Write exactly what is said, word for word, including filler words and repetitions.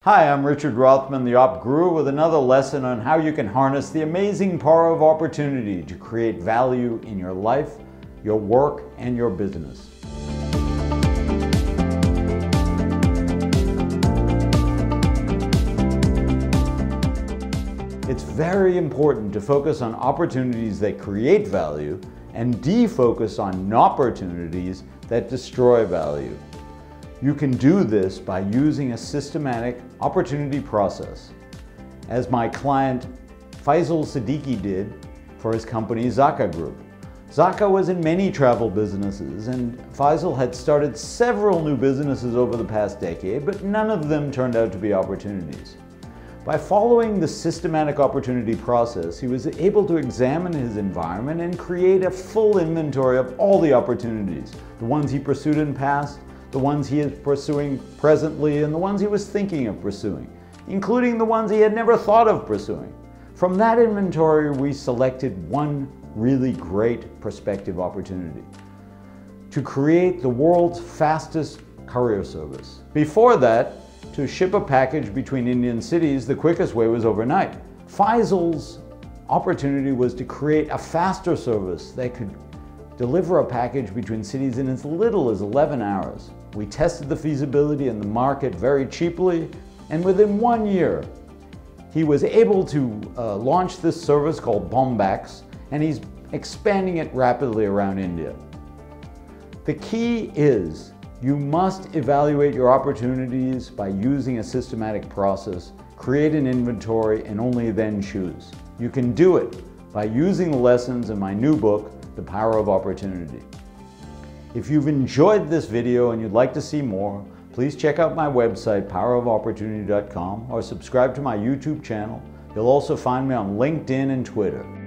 Hi, I'm Richard Rothman, the OppGuru, with another lesson on how you can harness the amazing power of opportunity to create value in your life, your work, and your business. It's very important to focus on opportunities that create value and defocus on opportunities that destroy value. You can do this by using a systematic opportunity process, as my client Faisal Siddiqui did for his company Zaka Group. Zaka was in many travel businesses, and Faisal had started several new businesses over the past decade, but none of them turned out to be opportunities. By following the systematic opportunity process, he was able to examine his environment and create a full inventory of all the opportunities, the ones he pursued in the past, the ones he is pursuing presently, and the ones he was thinking of pursuing, including the ones he had never thought of pursuing. From that inventory, we selected one really great prospective opportunity: to create the world's fastest courier service. Before that, to ship a package between Indian cities, the quickest way was overnight. Faisal's opportunity was to create a faster service that could deliver a package between cities in as little as eleven hours. We tested the feasibility in the market very cheaply, and within one year, he was able to uh, launch this service called Bombax, and he's expanding it rapidly around India. The key is you must evaluate your opportunities by using a systematic process, create an inventory, and only then choose. You can do it by using the lessons in my new book, The Power of Opportunity. If you've enjoyed this video and you'd like to see more, please check out my website, power of opportunity dot com, or subscribe to my YouTube channel. You'll also find me on LinkedIn and Twitter.